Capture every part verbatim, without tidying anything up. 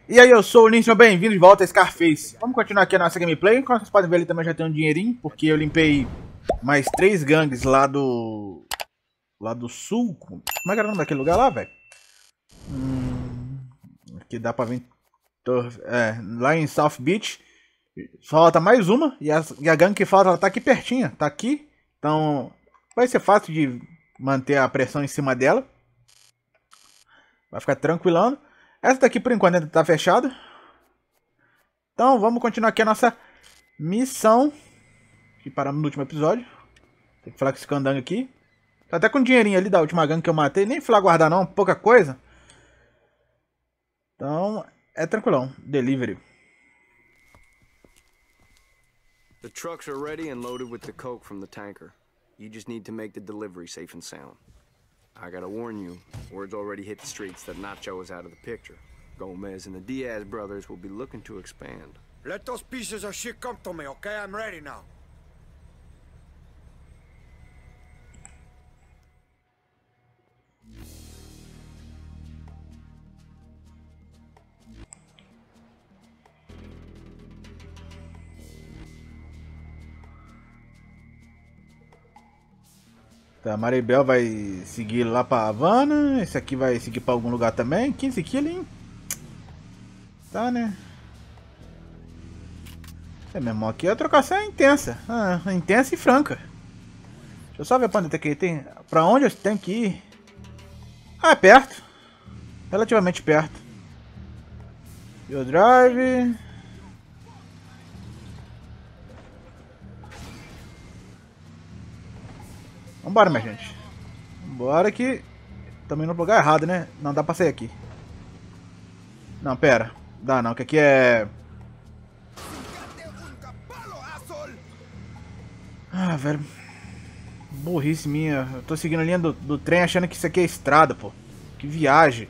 E aí, eu sou o Lin, sejam bem-vindos de volta a Scarface. Vamos continuar aqui a nossa gameplay. Como vocês podem ver, ele também já tem um dinheirinho, porque eu limpei mais três gangues lá do... lá do sul. Como é que era o nome daquele lugar lá, velho? Hum... Aqui dá pra vir... É, lá em South Beach. Falta mais uma, e a, e a gangue que falta, ela tá aqui pertinho, tá aqui. Então, vai ser fácil de manter a pressão em cima dela. Vai ficar tranquilão. Essa daqui por enquanto ainda tá fechada. Então vamos continuar aqui a nossa missão. Que paramos no último episódio. Tem que falar com esse candango aqui. Tá até com o dinheirinho ali da última gangue que eu matei. Nem fui lá guardar não, pouca coisa. Então é tranquilão. Delivery. The trucks are ready and loaded with the coke from the tanker. You just need to make the delivery safe and sound. I gotta warn you, word's already hit the streets that Nacho is out of the picture. Gomez and the Diaz brothers will be looking to expand. Let those pieces of shit come to me, okay? I'm ready now. Tá, Maribel vai seguir lá pra Havana. Esse aqui vai seguir pra algum lugar também. quinze quilos, hein? Tá, né? É mesmo, aqui a trocação é intensa. Ah, intensa e franca. Deixa eu só ver pra onde tem, tem. Pra onde eu tenho que ir? Ah, é perto. Relativamente perto. Your drive. Vambora, minha gente. Vambora que... Também no lugar errado, né? Não dá pra sair aqui. Não, pera. Dá não, que aqui é... Ah, velho. Burrice minha. Eu tô seguindo a linha do, do trem achando que isso aqui é estrada, pô. Que viagem.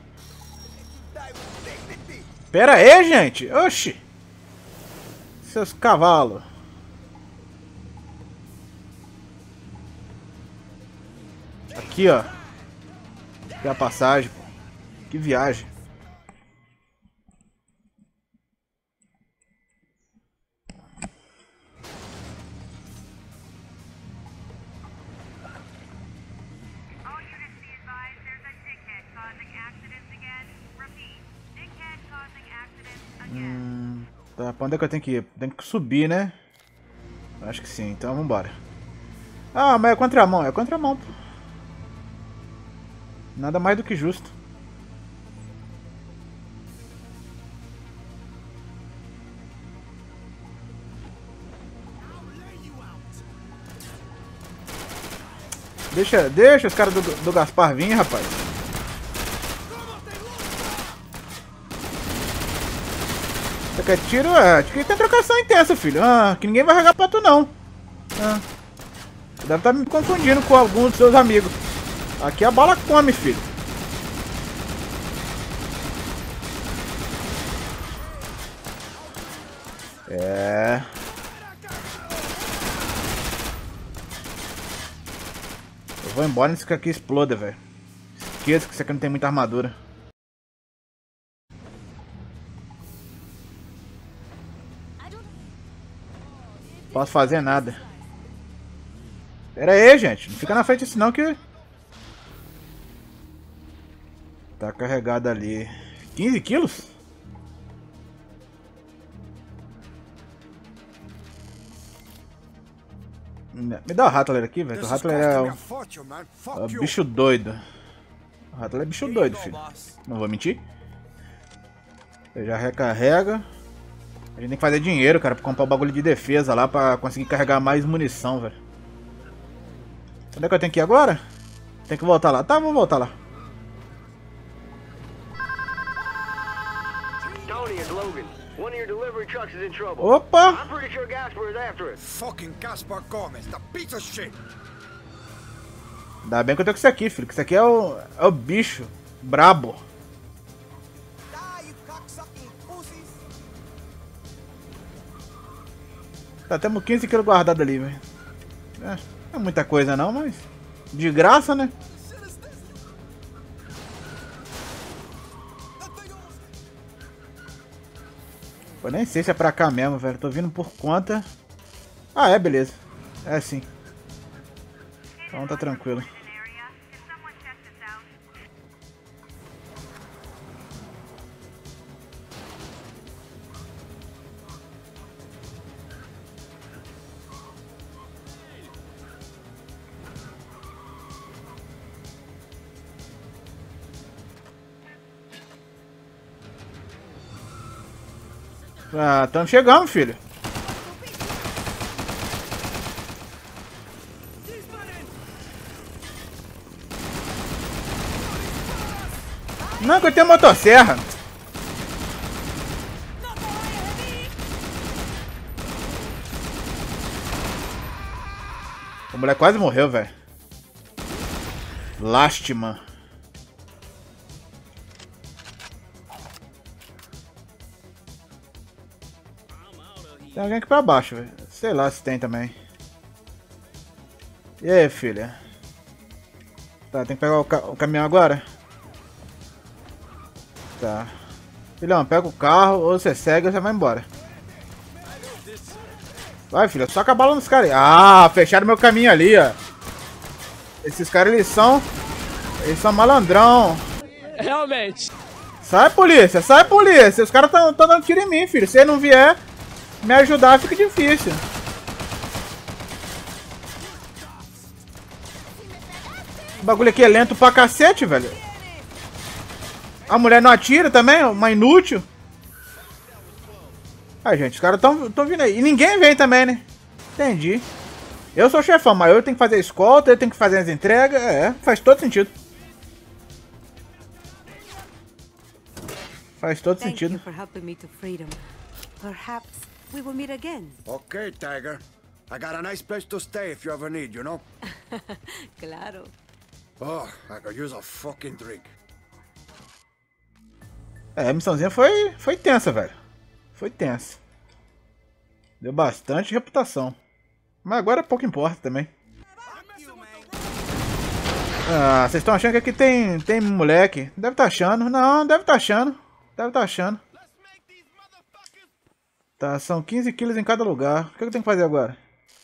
Pera aí, gente. Oxi. Seus cavalos. Aqui, ó. Aqui é a passagem, pô. Que viagem. Hum, tá, pra onde é que eu tenho que ir? Tem que subir, né? Acho que sim, então vambora. Ah, mas é contramão, é contramão, pô. Nada mais do que justo. Deixa, deixa os caras do, do Gaspar vir, rapaz. Você quer tiro? É, aqui tem trocação intensa, filho. Ah, que ninguém vai regar pra tu, não. Ah, você deve estar me confundindo com algum dos seus amigos. Aqui a bala come, filho. É. Eu vou embora antes que aqui exploda, velho. Esqueça que isso aqui não tem muita armadura. Não posso fazer nada. Pera aí, gente. Não fica na frente assim não que... Tá carregado ali. quinze quilos? Me dá o Rattler aqui, velho. O Rattler é o... é o bicho doido. O Rattler é bicho doido, filho. Não vou mentir. Ele já recarrega. A gente tem que fazer dinheiro, cara, pra comprar o bagulho de defesa lá pra conseguir carregar mais munição, velho. Onde é que eu tenho que ir agora? Tem que voltar lá. Tá, vou voltar lá. Opa! Fucking Gaspar Gomez, the piece of shit. Ainda bem que eu tô com isso aqui, filho. Que isso aqui é o, é o bicho brabo. Tá, temos quinze quilos guardado ali, velho. É, não é muita coisa não, mas... De graça, né? Eu nem sei se é pra cá mesmo, velho. Tô vindo por conta. Ah, é, beleza. É sim. Então tá tranquilo. Ah, estamos chegando, filho. Não, que eu tenho motosserra. O moleque quase morreu, velho. Lástima. Tem alguém aqui pra baixo, velho. Sei lá se tem também. E aí, filha? Tá, tem que pegar o, ca o caminhão agora? Tá. Filhão, pega o carro, ou você segue ou você vai embora. Vai, filha, só a bala nos caras. Ah, fecharam meu caminho ali, ó. Esses caras, eles são... Eles são malandrão. Realmente. Sai, polícia, sai, polícia. Os caras tão, tão dando tiro em mim, filho. Se ele não vier me ajudar, fica difícil. O bagulho aqui é lento pra cacete, velho. A mulher não atira também, uma inútil. Ai, gente, os caras tão, tão vindo aí. E ninguém vem também, né? Entendi. Eu sou o chefão, mas eu tenho que fazer escolta, eu tenho que fazer as entregas. É, faz todo sentido. Faz todo sentido. We will meet again. Okay, Tiger. I got a nice place to stay if you ever need, you know? Claro. Oh, I could use a fucking drink. É, a missãozinha foi, foi tensa, velho. Foi tensa. Deu bastante reputação. Mas agora pouco importa também. Ah, vocês estão achando que aqui tem, tem moleque? Deve estar achando. Não, deve estar achando. Deve estar achando. Tá, são quinze quilos em cada lugar. O que eu tenho que fazer agora?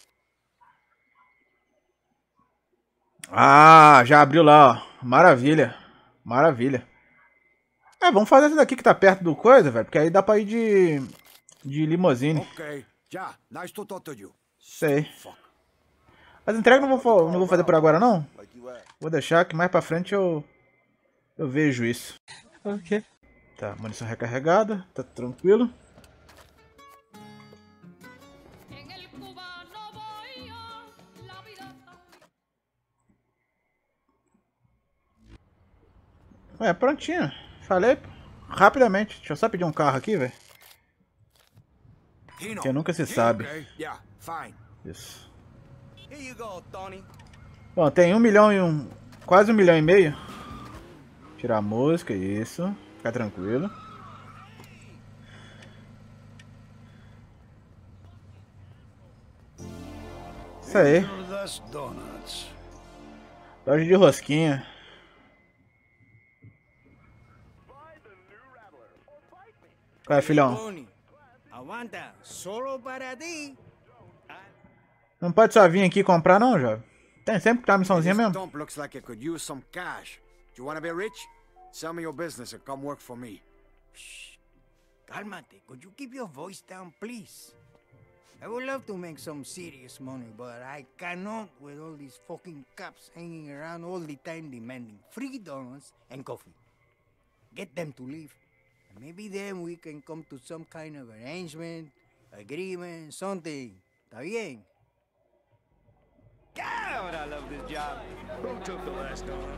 Ah, já abriu lá, ó. Maravilha. Maravilha. É, vamos fazer essa daqui que tá perto do coisa, velho. Porque aí dá pra ir de... De limousine. Ok, já. Nice to talk to you. Sei. As entregas não vou, não vou fazer por agora, não. Vou deixar que mais pra frente eu... Eu vejo isso. Ok. Tá, munição recarregada. Tá tranquilo. É, prontinho. Falei rapidamente. Deixa eu só pedir um carro aqui, velho. Que nunca se sabe. Isso. Bom, tem um milhão e um... Quase um milhão e meio. Tirar a música, isso. Fica tranquilo. Isso aí. Loja de rosquinha. Qual é, filhão? Não pode só vir aqui e comprar, não, jovem. Tem sempre que tá uma missãozinha mesmo. Looks like it could use some cash. Do you want to be rich? Sell me your business and come work for me. Shh. Cálmate. Could you keep your voice down, please? I would love to make some serious money, but I cannot with all these fucking cops hanging around all the time demanding free donuts and coffee. Get them to leave. And maybe then we can come to some kind of arrangement, agreement, something. ¿Está bien? God, I love this job. Who took the last donut?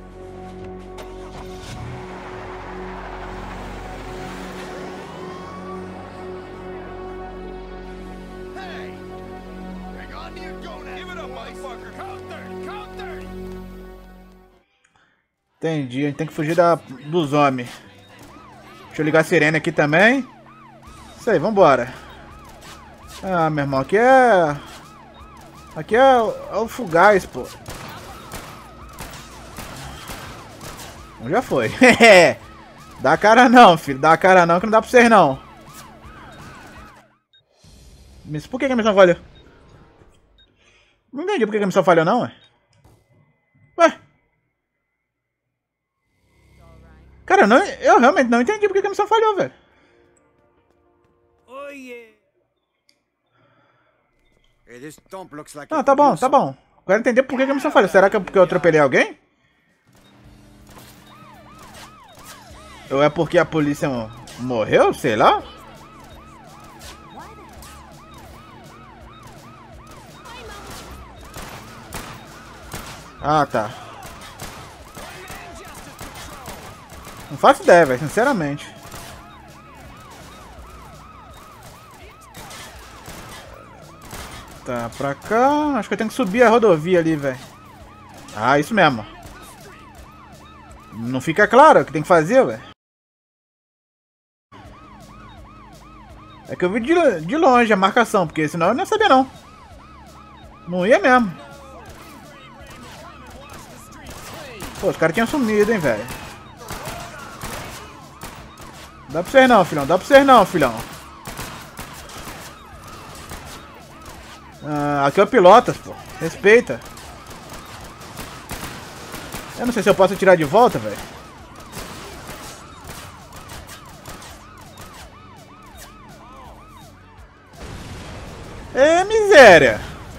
Hey! Hang on to your donut! Give it up, motherfucker! Count thirty! Count thirty! Entendi, a gente tem que fugir da, dos homens. Deixa eu ligar a sirene aqui também. Isso aí, vambora. Ah, meu irmão, aqui é... Aqui é, é o fugaz, pô. Já foi. Dá cara não, filho. Dá cara não, que não dá pra vocês não. Mas por que a missão falhou? Não entendi por que a missão falhou não, ué. Ué. Cara, eu, não, eu realmente não entendi por que a missão falhou, velho. Não, tá bom, tá bom. Quero entender por que a missão falhou. Será que é porque eu atropelei alguém? Ou é porque a polícia morreu? Sei lá. Ah, tá. Não faço ideia, velho, sinceramente. Tá, pra cá. Acho que eu tenho que subir a rodovia ali, velho. Ah, isso mesmo. Não fica claro o que tem que fazer, velho. É que eu vi de, de longe a marcação, porque senão eu não ia saber, não. Não ia mesmo. Pô, os caras tinham sumido, hein, velho. Dá pra vocês não, filhão. Dá pra vocês não, filhão. Ah, aqui é o Pilotas, pô. Respeita. Eu não sei se eu posso tirar de volta, velho. É miséria.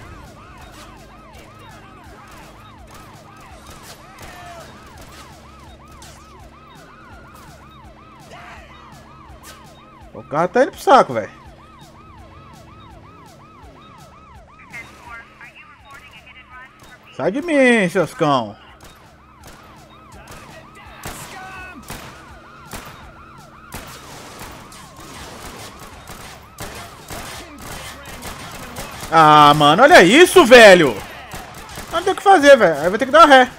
O carro tá indo pro saco, velho. Sai de mim, seus cão. Ah, mano, olha isso, velho. Não tem o que fazer, velho. Aí vai ter que dar ré.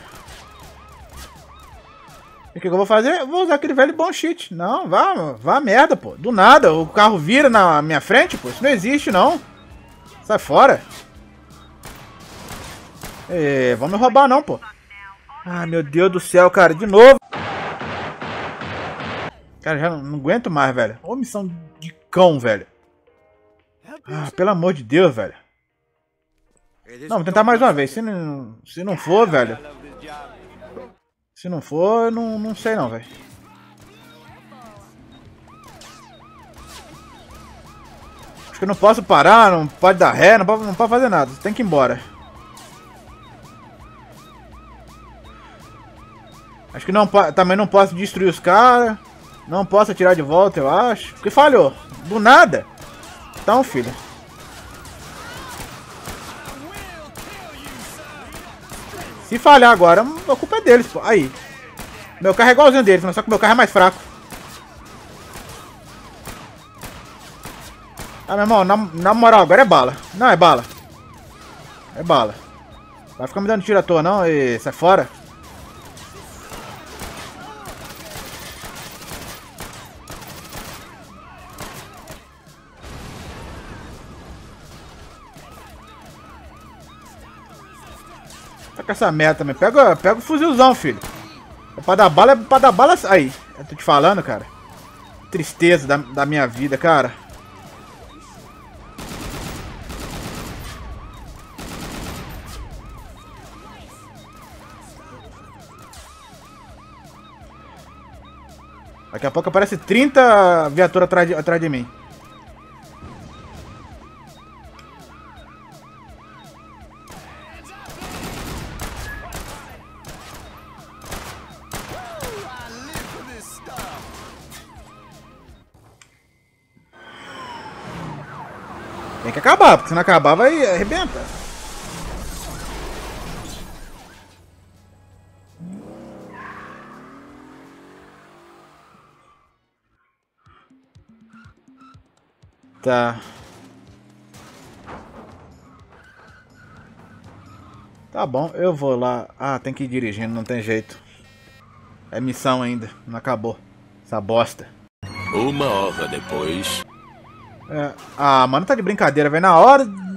E o que, que eu vou fazer? Eu vou usar aquele velho bom cheat. Não, vá, vá merda, pô. Do nada, o carro vira na minha frente, pô. Isso não existe, não. Sai fora. É, vão me roubar, não, pô. Ah, meu Deus do céu, cara. De novo. Cara, já não, não aguento mais, velho. Ô, missão de cão, velho. Ah, pelo amor de Deus, velho. Não, vou tentar mais uma vez. Se não, se não for, velho. Se não for, eu não, não sei não, velho. Acho que eu não posso parar, não pode dar ré, não pode, não pode fazer nada. Tem que ir embora. Acho que não, também não posso destruir os caras. Não posso atirar de volta, eu acho. Porque falhou. Do nada. Então, filho. Se falhar agora, a culpa é deles, pô. Aí. Meu carro é igualzinho deles, mas só que meu carro é mais fraco. Ah, meu irmão, na, na moral, agora é bala. Não, é bala. É bala. Vai ficar me dando tiro à toa, não? E sai fora. Tá com essa merda também. Pega, pega o fuzilzão, filho. É pra dar bala, é pra dar bala. Aí, eu tô te falando, cara. Tristeza da, da minha vida, cara. Daqui a pouco aparece trinta viaturas atrás de, atrás de mim. Tem que acabar, porque se não acabar vai arrebentar. Tá. Tá bom, eu vou lá. Ah, tem que ir dirigindo, não tem jeito. É missão ainda, não acabou. Essa bosta. Uma hora depois. É. Ah, mano, tá de brincadeira, velho. Na hora. Deixa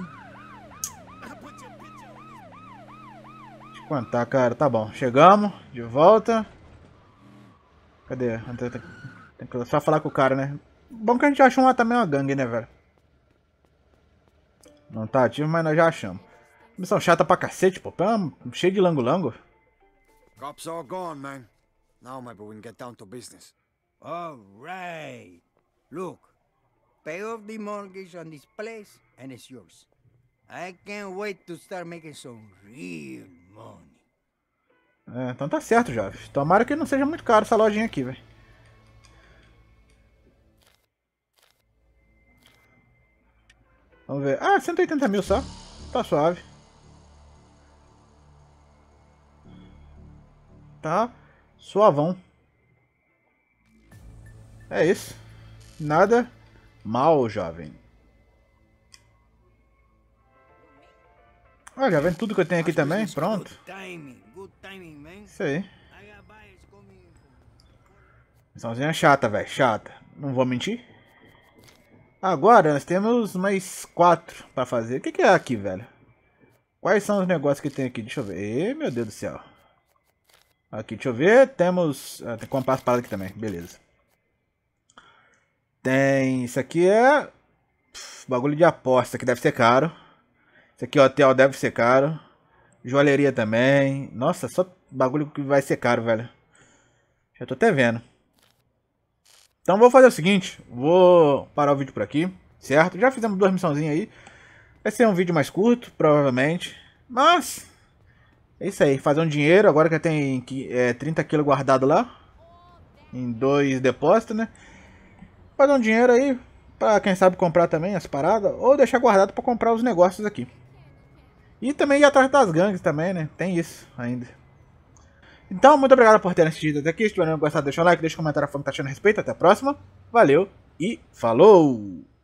eu contar, cara. Tá bom, chegamos, de volta. Cadê? Tem que só falar com o cara, né? Bom que a gente achou uma, também uma gangue, né, velho? Não tá ativo, mas nós já achamos. Missão chata pra cacete, pô. Cheio de lango-lango. Cops all gone, man. Now maybe we can get down to business. All right. Look, pay off the mortgage on this place and it's yours. I can't wait to start making some real money. É, então tá certo, jovem. Tomara que não seja muito caro essa lojinha aqui, velho. Vamos ver. Ah, cento e oitenta mil só. Tá suave. Tá suavão. É isso. Nada mal, jovem. Olha, já vem tudo que eu tenho aqui também. Pronto. Isso aí. Missãozinha chata, velho. Chata. Não vou mentir. Agora nós temos mais quatro pra fazer. O que, que é aqui, velho? Quais são os negócios que tem aqui? Deixa eu ver. Ê, meu Deus do céu. Aqui, deixa eu ver. Temos... Ah, tem que comprar as paradas aqui também. Beleza. Tem... Isso aqui é... Pff, bagulho de aposta, que deve ser caro. Isso aqui, hotel, deve ser caro. Joalheria também. Nossa, só bagulho que vai ser caro, velho. Já tô até vendo. Então vou fazer o seguinte. Vou parar o vídeo por aqui, certo? Já fizemos duas missãozinhas aí. Vai ser um vídeo mais curto, provavelmente. Mas... é isso aí. Fazer um dinheiro. Agora que tem é, trinta quilos guardado lá. Em dois depósitos, né? Fazer um dinheiro aí. Pra quem sabe comprar também as paradas. Ou deixar guardado pra comprar os negócios aqui. E também ir atrás das gangues também, né? Tem isso ainda. Então, muito obrigado por terem assistido até aqui. Se tiverem gostado, deixa o like, deixa um comentário falando o que tá achando a respeito. Até a próxima. Valeu e falou!